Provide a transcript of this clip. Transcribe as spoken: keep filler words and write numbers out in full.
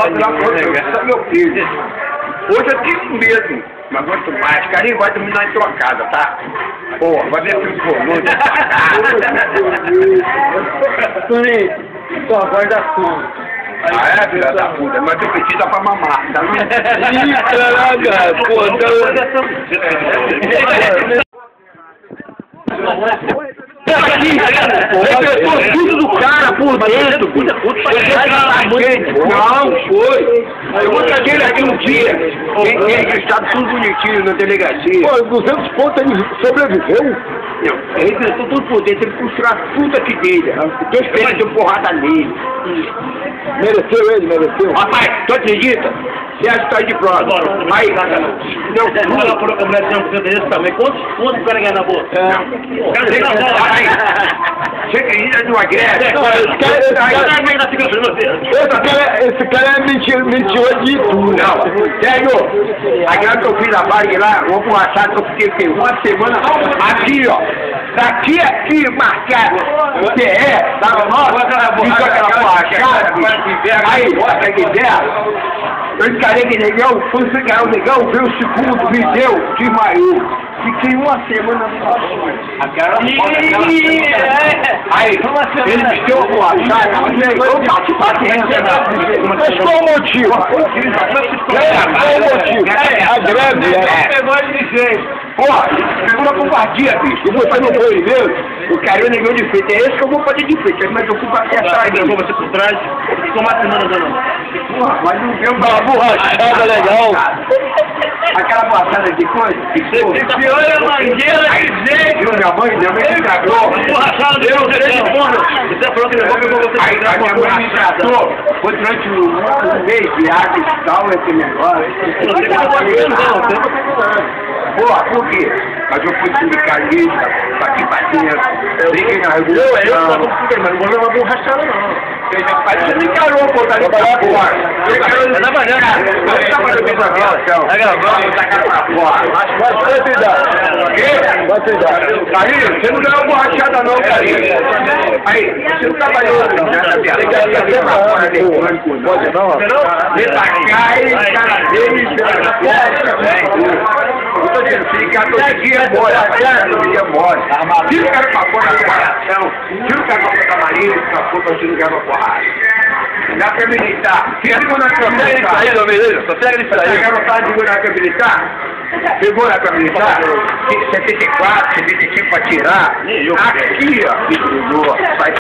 é meu filho. Hoje eu tenho medo, mas gosto mais. Carinho vai terminar em tua casa, tá? Pô, vai ver que formou na tua casa. Toninho, tua voz da sua. Ah, é, filha da puta, mas tu precisa pra mamar, tá vendo? Ih, caraca, pô, Aqui, eu tudo do cara por dentro. Não, foi. Eu vou trazer ele aqui um dia. Tem registrado tudo bonitinho na delegacia. Pô, duzentos pontos ele sobreviveu? Não, ele tentou tudo por dentro, ele puxou tudo aqui dele. Tô esperando de porrada nele. Mereceu ele, mereceu. Rapaz, tu acredita? Você acha que tá aí de prova? Aí, não, não, não, por a mulher tem um desse tamanho. Quantos pontos o cara ganha na boca? Você acredita numa guerra? Esse cara é mentiroso de tudo. Não, sério, aquela que eu fiz a barriga lá, eu vou borrachar que eu fiquei uma semana aqui, ó. Daqui aqui, marcado, o P E, tava nossa, fica aquela borrachada, aí, bota que der. Eu encarei que negão, fui encarar o negão, veio o segundo, me deu, desmaiou. Fiquei uma semana no vapor. Aí, ele me deu uma borrachada, eu bati pra dentro. Mas qual o motivo? Qual o motivo? A greve, é. Pegou ele de jeito. Porra, pegou uma covardia, bicho. E você não foi mesmo? O cara é o negão de frente, é esse que eu vou fazer de frente, mas eu fui bater atrás. Eu vou você por trás, ficou uma semana dando. Porra, mas não deu uma borrachada legal. Aquela passada de coisa? Você olha a mangueira de jeito. Viu minha mãe? Minha mãe me tratou. Borrachada deu um telefone. Você falou que levou, pegou você. Aí a minha mãe me tratou. Foi durante um mês de água e tal, esse negócio. Porra, por quê? Mas eu fui sindicalista, bati pra dentro, briguei na revolução. Eu, eu, mas não vou levar borrachada, não. Você me encarou, pô, tá ali pra fora. Eu tava olhando. Eu tava olhando essa relação. Tá gravando, tá cara pra fora. Vai cuidar. Quê? Vai cuidar. Carinho, você não deu uma borrachada não, Carinho. Aí, você não trabalhou na minha vida. Pode não? Vem pra cá e cara dele, eu tô dizendo, se ligar todo dia, bora. Todo dia, bora. Tira o cara pra fora da coração. Tira o cara pra camarim, pra fora, pra tira o cara pra porrada. Dá pra militar. Pegou na tua militar. Aí, meu menino, só pega isso aí. Você garotada de na tua militar? Pegou na tua militar? setenta e quatro, setenta e cinco pra tirar. Aqui, ó.